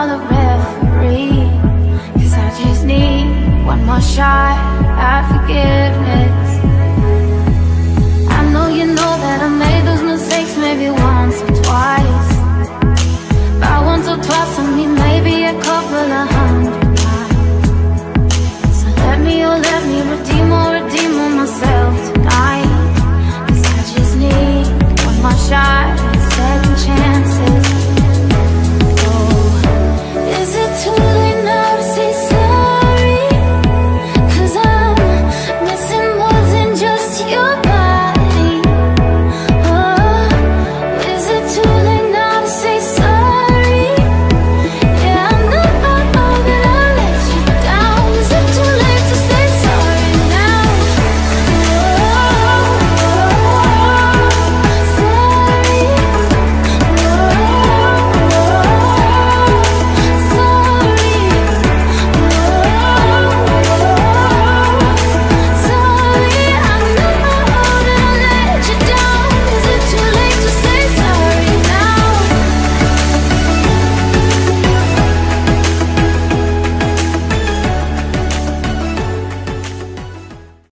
call a referee, 'cause I just need one more shot at forgiveness. I know you know that I made the